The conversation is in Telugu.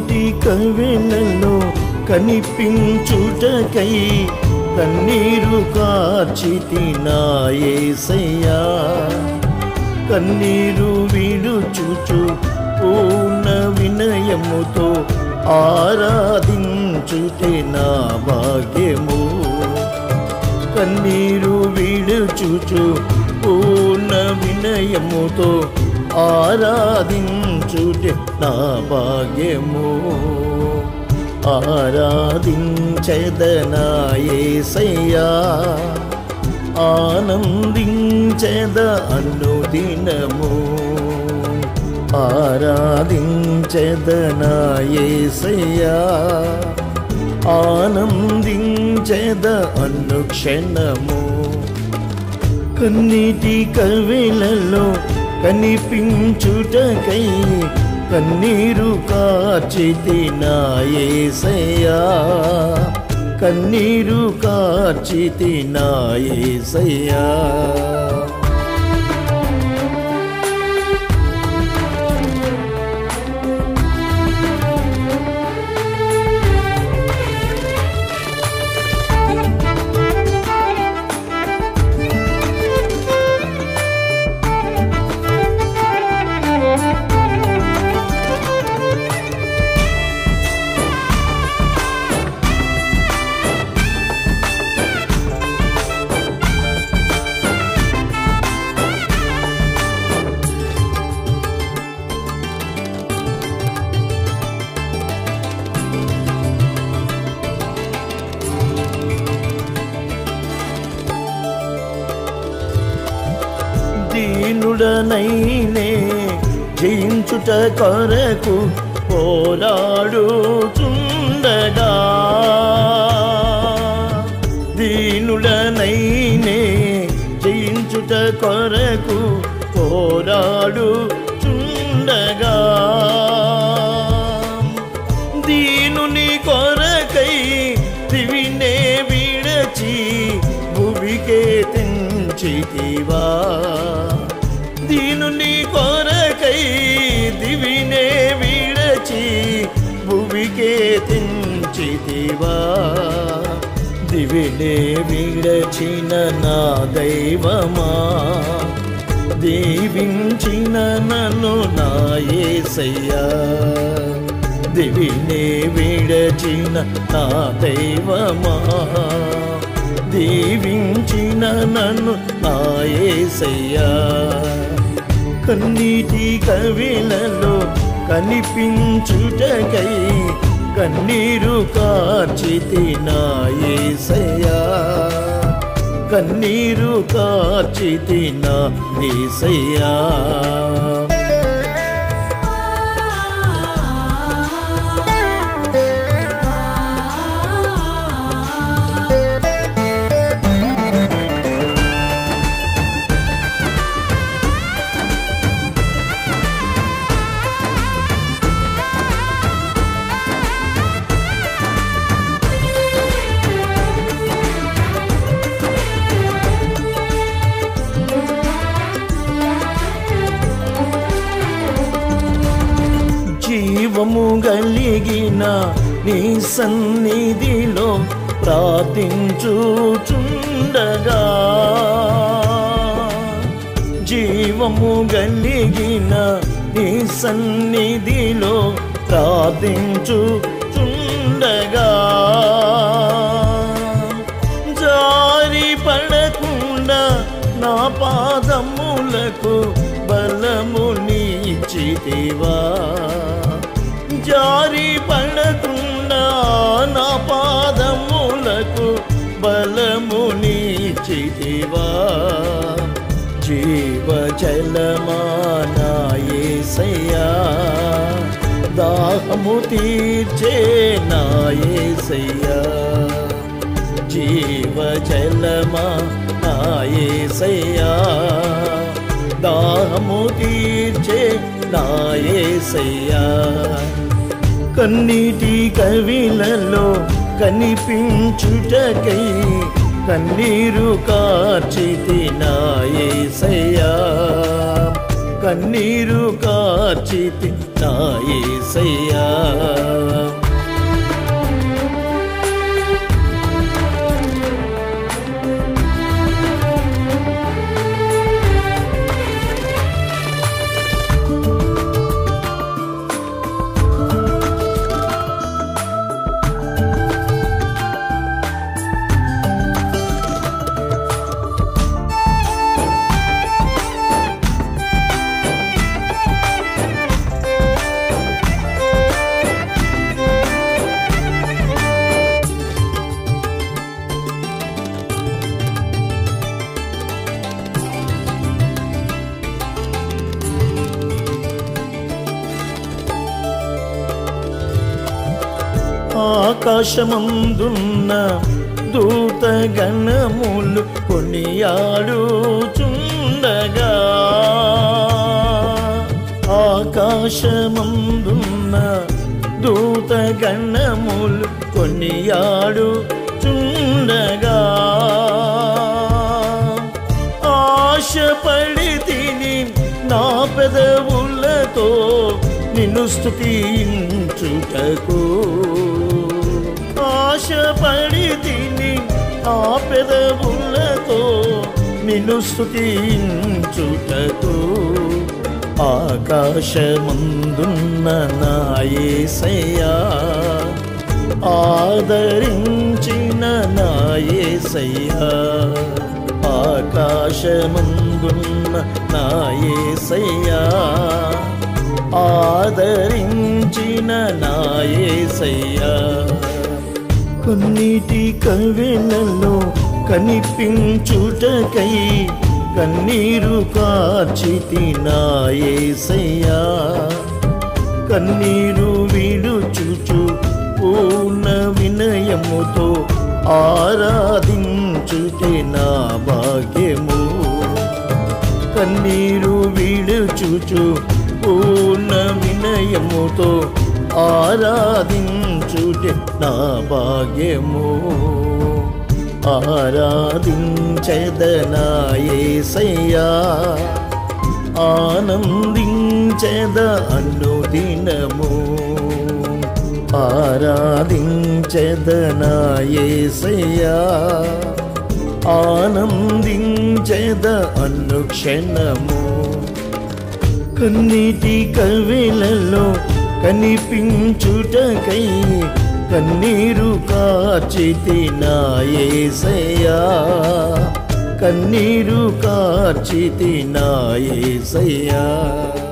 కన్నీటి కవిలలో కనిపించుటకై కన్నీరు కార్చితి నా యేసయ్యా కన్నీరు విడుచుచు పూర్ణ వినయముతో ఆరాధించుటే నా భాగ్యము కన్నీరు విడుచుచు పూర్ణ వినయముతో ఆరాధించుటే నా భాగ్యము ఆరాధించెదనా యేసయ్యా ఆనందించెద అనుదినము ఆరాధించెదనా యేసయ్యా ఆనందించెద అనుక్షణము కన్నీటి కవిలలో కనిపించుటకై కన్నీరు కార్చితి నా యేసయ్యా కన్నీరు కార్చితి నా యేసయ్యా దీనుడనైనే జయించుట కొరకు పోరాడుచుండగా దీనుడనైనే జయించుట కొరకు పోరాడుచుండగా దీనుని కొరకై దివినే విడచి భూమికే తెంచితివా దీనుని కొరకై దివినే విడచి భూమికే తెంచితివా దివినే విడచిన నా దైవమా దీవించిన నన్ను నా యేసయ్యా దివినే విడచిన నా దైవమా దీవించిన నన్ను నా యేసయ్యా కన్నీటి కవిలలో కనిపించుటకై కన్నీరు కార్చితి నా యేసయ్యా కన్నీరు కార్చితి నా యేసయ్యా జీవము కలిగిన నీ సన్నిధిలో ప్రార్థించుచుండగా జీవము కలిగిన నీ సన్నిధిలో ప్రార్థించుచుండగా జారి పడకుండా నా పాదములకు బలమునిచ్చితివా జారి పడకుండా నా పాదములకు బలమునిచ్చితివా జీవజలమా నా యేసయ్యా దాహము తీర్చే నా యేసయ్యా జీవజలమా నా యేసయ్యా దాహము తీర్చే నా యేసయ్యా కన్నీటి కవిలలో కనిపించుటకై కన్నీరు కార్చితి నా యేసయ్యా కన్నీరు కార్చితి నా యేసయ్యా ఆకాశమందున్న దూతగణములు కొనియాడుచుండగా ఆకాశమందున్న దూతగణములు కొనియాడుచుండగా ఆశపడి తిని నా పెదవులతో నిన్ను స్తుతించుటకు ఆశపడి తిని నా పెదవులతో నిన్ను స్తుతించుటకు ఆకాశమందున్న నా యేసయ్యా ఆదరించిన నా యేసయ్యా ఆకాశమందున్న నా యేసయ్యా ఆదరించిన నా యేసయ్యా కన్నీటి కవిలలో కనిపించుటకై కన్నీరు కార్చితి నా యేసయ్యా కన్నీరు విడుచుచు పూర్ణ వినయముతో ఆరాధించుటే నా భాగ్యము కన్నీరు విడుచుచు పూర్ణ వినయముతో ఆరాధించుటే నా భాగ్యము ఆరాధించెదనా యేసయ్యా ఆనందించెద అనుదినము ఆరాధించెదనా యేసయ్యా ఆనందించెద అనుక్షణము కన్నీటి కవిలలో కనిపించుటకై కన్నీరు కార్చితి నా యేసయ్యా కన్నీరు కార్చితి నా యేసయ్యా